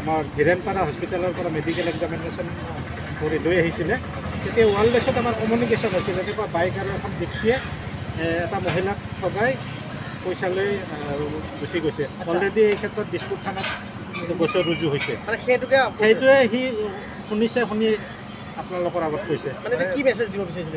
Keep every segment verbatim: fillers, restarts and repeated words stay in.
আমাৰ ধীৰেনপাৰা হস্পিটেলৰ পৰা মেডিকেল এক্সামিনেশ্যন কৰি লৈ আহিছিলে তেতিয়া ৱাৰলেছত আমাৰ কমিউনিকেশ্যন হৈছিলে তেনেকুৱা বাইক আৰু এখন জিপচিয়ে এটা মহিলাক ঠগাই পইচা লৈ গুচি গৈছে অলৰেডি এই ক্ষেত্ৰত দিছপুৰ থানাত গোচৰ ৰুজু হৈছে সেইটোকে সেইটোৱে সি শুনিছে শুনি আপোনালোকৰ আগত কৈছে কি মেছেজ দিব বিচাৰিছিলে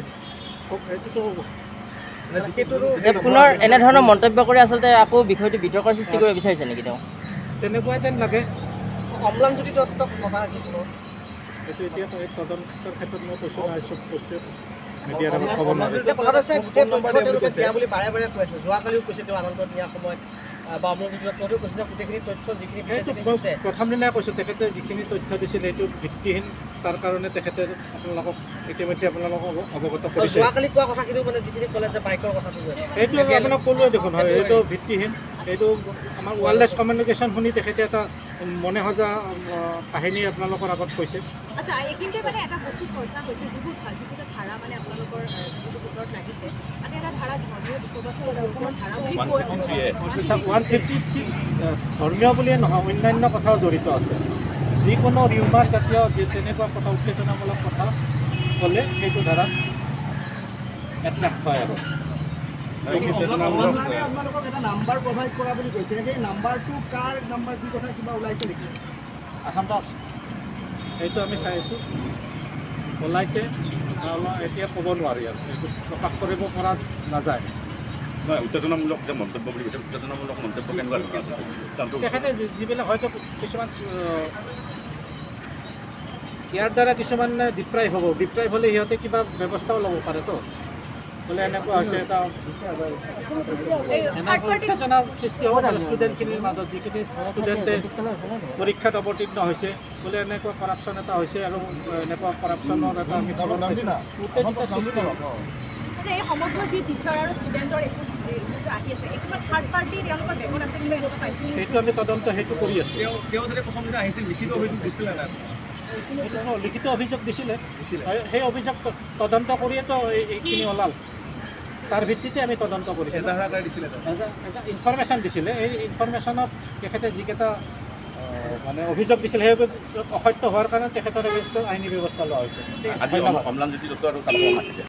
পুনৰ এনেধৰণৰ মন্তব্য কৰি আচলতে আকৌ বিষয়টো বিতৰ্কৰ সৃষ্টি কৰিব বিচাৰিছে নেকি তেওঁ তেনেকুৱা যেন লাগে অম্লান যদি দত্তক মতা হৈছে এইটো এতিয়া তদন্তৰ ক্ষেত্ৰত মই কৈছোঁ নহয় চব বস্তু মিডিয়াৰ আগত ক'ব নোৱাৰোঁ কথাটো আছে গোটেই তথ্য তেওঁলোকে দিয়া বুলি বাৰে বাৰে কৈ আছে যোৱাকালিও কৈছে তেওঁ আদালতত নিয়াৰ সময়ত বা অম্লান যদি দত্তও কৈছে যে গোটেইখিনি তথ্য যিখিনি দিছে প্ৰথম দিনাই কৈছোঁ তেখেতে যিখিনি তথ্য দিছিল সেইটো ভিত্তিহীন তাৰ কাৰণে তেখেতে আপোনালোকক ইতিমধ্যে আপোনালোকক অৱগত কৰিছে যোৱাকালি কোৱা কথাখিনিও মানে যিখিনি ক'লে যে বাইকৰ কথাটো সেইটো আপোনাক ক'লোৱে দেখোন হয় এইটো ভিত্তিহীন এইটো আমাৰ ৱাৰলেছ কমিউনিকেশ্যন শুনি তেখেতে এটা মনে সজা কাহিনী আপোনালোকৰ আগত কৈছে আচ্ছা এইখিনিতে মানে এটা বস্তু চৰ্চা হৈছে যিবোৰ যিকেইটা ধাৰা মানে আপোনালোকৰ যিটো গোচৰত লাগিছে তাতে এটা ধাৰা ধৰ্মীয় ওৱান ফিফটি থ্ৰী ধৰ্মীয় বুলিয়ে নহয় অন্যান্য কথাও জড়িত আছে যিকোনো ৰিউমাৰ জাতীয় তেনেকুৱা কথা উত্তেজনামূলক কথা ক'লে সেইটো ধাৰাত এট্ৰেক্ট হয় আৰু আপোনালোকক এটা নাম্বাৰ প্ৰভাইড কৰা বুলি কৈছে সেই নাম্বাৰটো কাৰ নাম্বাৰ কি কথা কিবা ওলাইছে নেকি আছাম টাইমছ সেইটো আমি চাই আছোঁ ওলাইছে এতিয়া ক'ব নোৱাৰি আৰু এইটো প্ৰকাশ কৰিব পৰা নাযায় নহয় উত্তেজনামূলক যে মন্তব্য বুলি কৈছে উত্তেজনামূলক মন্তব্য কেনেকুৱা তেখেতে যিবিলাক হয়তো কিছুমান ইয়াৰ দ্বাৰা কিছুমান ডিপ্ৰাইভ হ'ব ডিপ্ৰাইভ হ'লে সিহঁতে কিবা ব্যৱস্থাও ল'ব পাৰেতো বোলে এনেকুৱা হৈছে এটা উত্তেজনাৰ সৃষ্টি হ'ব পাৰে ষ্টুডেণ্টখিনিৰ মাজত যিখিনি ষ্টুডেণ্টে পৰীক্ষাত অৱতীৰ্ণ হৈছে বোলে এনেকুৱা কৰাপশ্যন এটা হৈছে আৰু এনেকুৱা কৰাপশ্যনৰ এটা আমি উত্তেজিত সৃষ্টি হ'ব এই সমগ্ৰ যি টিচাৰ আৰু ষ্টুডেণ্টৰ একো আহি আছে একদম থাৰ্ড পাৰ্টি তেওঁলোকৰ বেগত আছে কিন্তু এনেকুৱা পাইছিল সেইটো আমি তদন্ত সেইটো কৰি আছোঁ তেওঁ যদি প্ৰথম দিনা আহিছিল লিখিত অভিযোগ দিছিলে নাই লিখিত অভিযোগ দিছিলে সেই অভিযোগ তদন্ত কৰিয়েতো এইখিনি ওলাল তাৰ ভিত্তিতে আমি তদন্ত কৰিছোঁ দিছিলে ইনফৰমেশ্যন দিছিলে এই ইনফৰমেশ্যনত তেখেতে যিকেইটা মানে অভিযোগ দিছিল সেই অসত্য হোৱাৰ কাৰণে তেখেতৰ এগেইনষ্টত আইনী ব্যৱস্থা লোৱা হৈছে আজি অম্লান জ্যোতি দত্ত আৰু